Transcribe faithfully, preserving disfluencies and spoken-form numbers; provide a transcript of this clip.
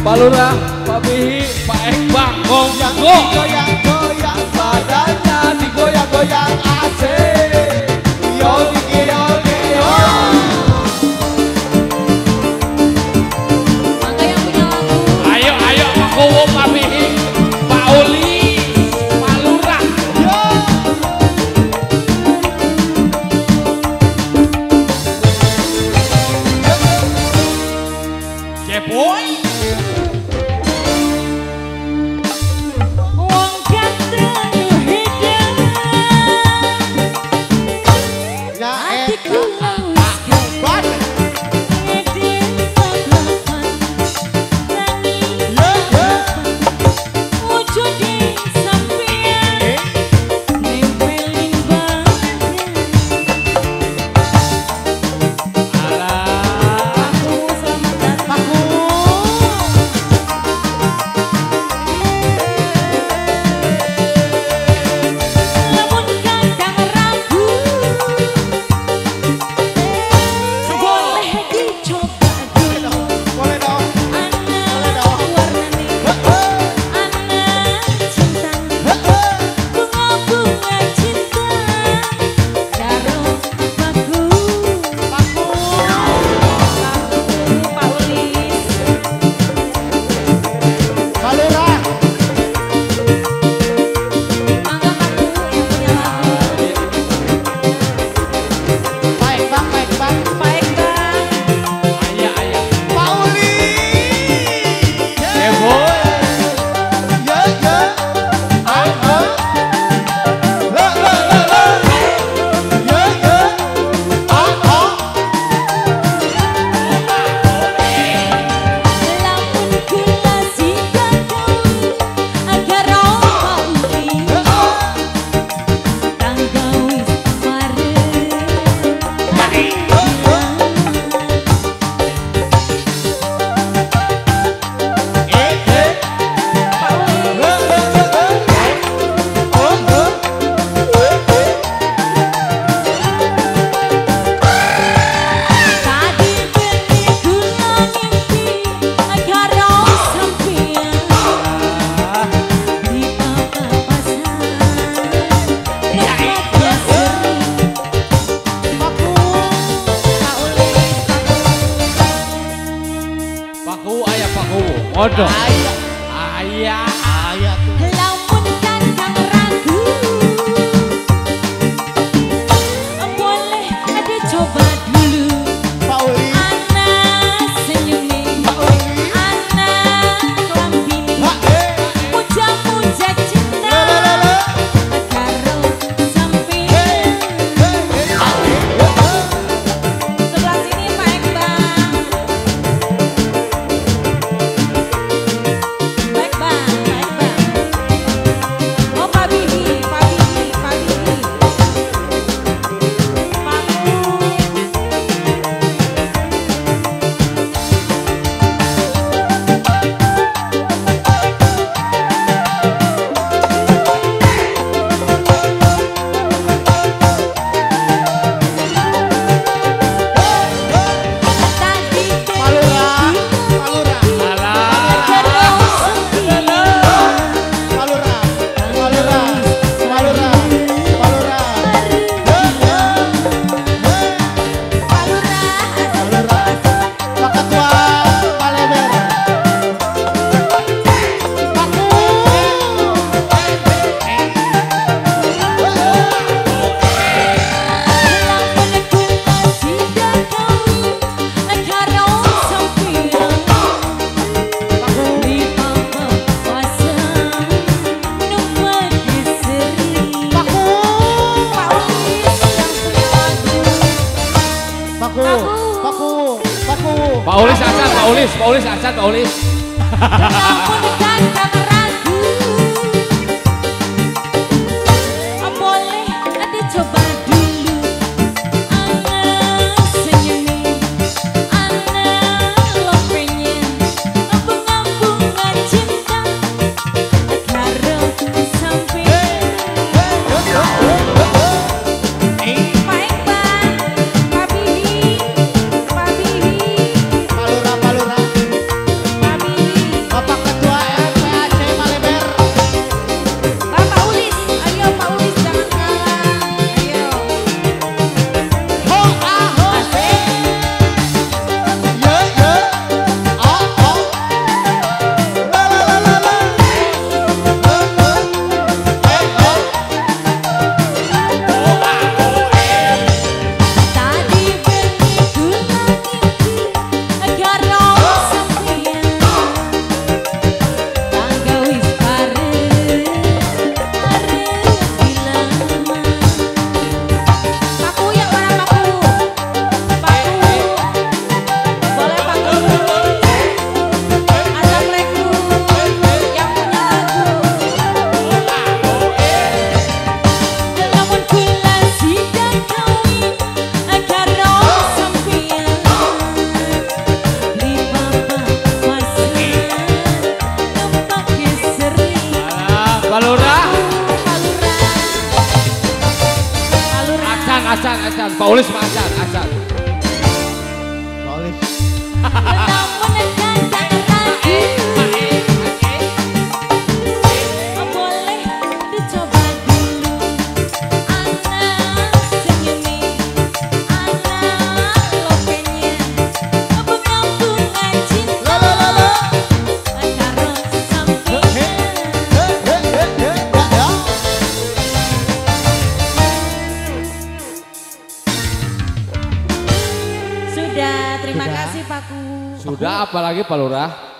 Pak Lurah, Pak Bihi, Pak Ekbang, monggo. Goyang-goyang badannya digoyang-goyang asik. Yo diki yo diki yo. Mangga yang punya lagu. Ayo ayo Pak Kowo, Pak Bihi, Pak Uli, Pak Lurah. Yo. Jepoy. Wong ganteng hidup. Ya Hatiku Ban. ngedin kebelakan. Nangis Yo yo. wujudin sampean. Nempelin badan. Aku selamat datang. Lamun kadang ragu, boleh dicoba dulu. Boleh dong. Anak warnane, anak cinta, bunga-bunga cinta, karo paku, paku, Pak Ulis. Pak Lurah. Mangga paku yang punya lagu. Baik bang, baik bang. Pak Ekbang. Ayah ayah. Pak Uli. Jepoy. Yo yo. Ah ah. Lo lo lo lo. Yo yo. Ah ah. Lamun kula sikakowi agar rawi tangga wis mare tadi beli kula ngimpi agar sampeyan di papasan nekatnya sering Pak Ulis Pak Kowo, ayah Pak Kowo. Odo. Ayah. lamun kadang ragu boleh ada coba dulu anak senyumin anak lampini muja-muja cinta karo sampeyan sebelah sini Pak Ekbang Pak Ekbang Pak Ekbang oh Pak Bihi Pak Bihi Pak Bihi Paku tadi Pak Lurah. Pak Lurah. terus sembilan Pak Lurah. Pak Lurah. Pak Lurah. Pak Lurah. Pak Lurah Pak Ketua Palemer. lamun kula sikakowi karo sampeyan di papasan nekatnya sering Pak Ulis yang punya lagu Paku. Paku. Paku. Pak Ulis acan, Pak Ulis, Pak Ulis acan, Pak Ulis. lamun kadang ragu boleh ada coba dulu anak senyumin anak lampenya bunga-bunga cinta karo sampeyan Pak Ekbang Pak Bihi Pak Bihi Pak Lurah. Pak Lurah. Pak Bihi acan, acan. Pak Ulis mah acan, acan. Polis. Namun akan lagi. Boleh dicoba dulu. Anak senyumi, anak lopenya, bunga-bunga cinta. Karo sampingan. Sudah, terima Sudah. kasih Pak Ku. Sudah apalagi Pak Lurah?